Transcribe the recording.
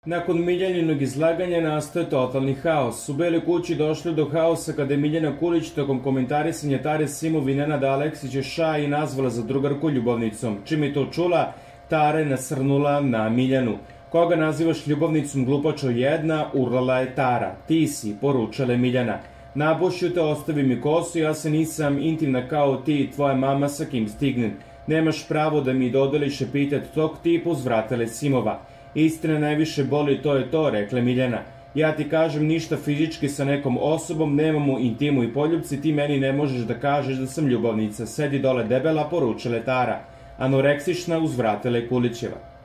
Nakon Miljaninog izlaganja nastao je totalni haos. U Beloj kući došlo je do haosa kada je Miljana Kulić tokom komentarisanja Tare Simov i Nenada Aleksića Šaji nazvala za drugarku ljubavnicom. Čim je to čula, Tara je nasrnula na Miljanu. Koga nazivaš ljubavnicom, glupačo jedna, urlala je Tara. Ti si, poručila je Miljana. Nabušio te, ostavi mi kosu, ja se nisam intimna kao ti i tvoja mama sa kim stignem. Nemaš pravo da mi dodeliš epitet tog tipa, uzvratila je Simova. Istina najviše boli, to je to, rekla Miljana. Ja ti kažem ništa fizički sa nekom osobom, nemamo intimu i poljubci, ti meni ne možeš da kažeš da sam ljubavnica. Sedi dole debela, poručila je Tara. Anoreksična, uzvratila je Kulićeva.